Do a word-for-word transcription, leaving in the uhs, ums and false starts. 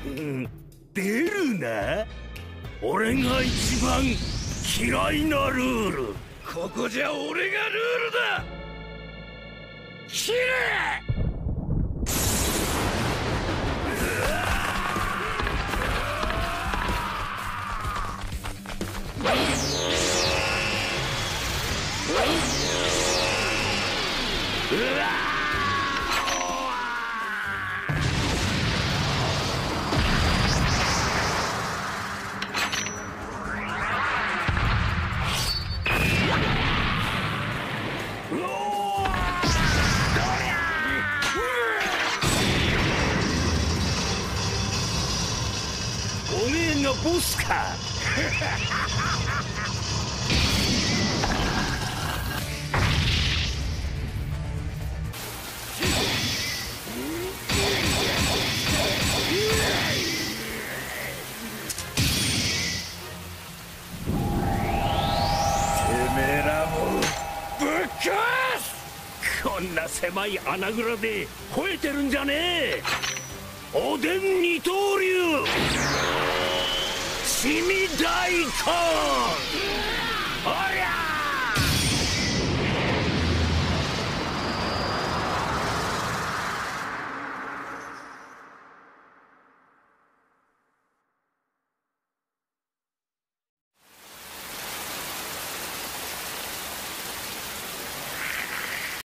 うん、出るな。俺が一番嫌いなルール。ここじゃ俺がルールだ。切れ。うわおめえがボスか。こんな狭い穴蔵で吠えてるんじゃねえ。おでん二刀流、しみ大根。